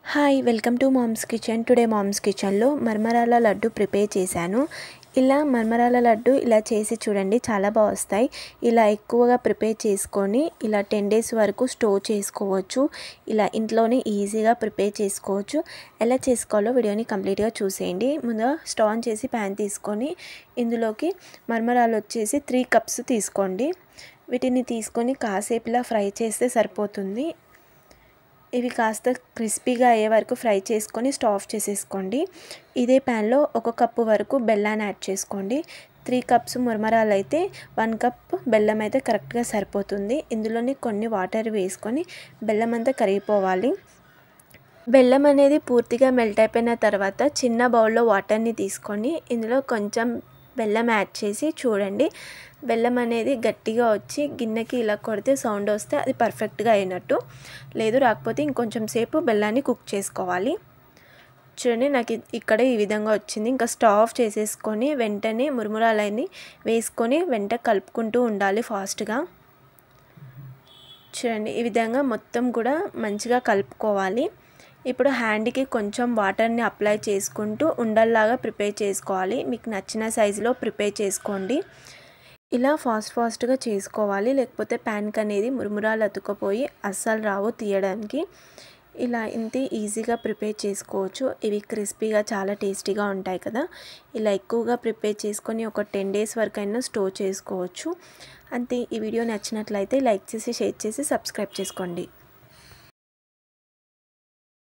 Hi welcome to mom's kitchen. Today mom's కిచెన్లో మరమరాల laddu prepare చేశాను. ఇలా మరమరాల లడ్డు ఇలా చేసి చూడండి, చాలా బాగా వస్తాయి. ఇలా ఎక్కువగా ప్రిపేర్ చేసుకొని ఇలా 10 days వరకు స్టోర్ చేసుకోవచ్చు. ఇలా ఇంట్లోనే ఈజీగా ప్రిపేర్ చేసుకోవచ్చు. ఎలా చేసుకోవాలో వీడియోని కంప్లీట్గా చూసేయండి. ముందుగా స్టవ్ ఆన్ చేసి ప్యాన్ తీసుకొని ఇందులోకి మరమరాలు వచ్చేసి 3 cups తీసుకోండి. వీటిని తీసుకొని కాసేపు ఇలా ఫ్రై చేస్తే సరిపోతుంది. ఇవి కాస్త క్రిస్పీగా అయ్యే వరకు ఫ్రై చేసుకొని స్టవ్ ఆఫ్ చేసేసుకోండి. ఇదే ప్యాన్లో 1 కప్పు వరకు బెల్లాన్ని యాడ్ చేసుకోండి. 3 cups మురమరాలు అయితే 1 cup బెల్లం అయితే కరెక్ట్గా సరిపోతుంది. ఇందులోని కొన్ని వాటర్ వేసుకొని బెల్లం అంతా కరిగిపోవాలి. బెల్లం అనేది పూర్తిగా మెల్ట్ అయిపోయిన తర్వాత చిన్న బౌల్లో వాటర్ని తీసుకొని ఇందులో కొంచెం బెల్లం యాడ్ చేసి చూడండి. బెల్లం అనేది గట్టిగా వచ్చి గిన్నెకి ఇలా కొడితే సౌండ్ వస్తే అది పర్ఫెక్ట్గా అయినట్టు. లేదు రాకపోతే ఇంకొంచెం సేపు బెల్లాన్ని కుక్ చేసుకోవాలి. చూడండి, నాకు ఇక్కడ ఈ విధంగా వచ్చింది. ఇంకా స్టవ్ ఆఫ్ చేసేసుకొని వెంటనే మురుమురాలని వేసుకొని వెంట కలుపుకుంటూ ఉండాలి ఫాస్ట్గా. చూడండి, ఈ విధంగా మొత్తం కూడా మంచిగా కలుపుకోవాలి. ఇప్పుడు హ్యాండ్కి కొంచెం వాటర్ని అప్లై చేసుకుంటూ ఉండల్లాగా ప్రిపేర్ చేసుకోవాలి. మీకు నచ్చిన సైజులో ప్రిపేర్ చేసుకోండి. ఇలా ఫాస్ట్గా చేసుకోవాలి, లేకపోతే ప్యాన్కి అనేది మురుమురాలు అతుక్కపోయి అస్సలు రావు తీయడానికి. ఇలా ఇంతే ఈజీగా ప్రిపేర్ చేసుకోవచ్చు. ఇవి క్రిస్పీగా చాలా టేస్టీగా ఉంటాయి కదా. ఇలా ఎక్కువగా ప్రిపేర్ చేసుకొని ఒక 10 days వరకైనా స్టోర్ చేసుకోవచ్చు. అంతే. ఈ వీడియో నచ్చినట్లయితే లైక్ చేసి, షేర్ చేసి, సబ్స్క్రైబ్ చేసుకోండి.